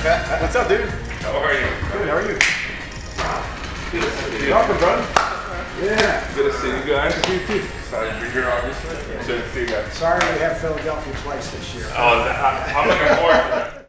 What's up, dude? How are you? Good, how are you? Good to see you. Welcome, brother. Yeah. Good to see you guys. Good to see you, too. Excited to be here, obviously. Good to see you guys. Sorry we have Philadelphia twice this year. Oh, I'm looking forward to that.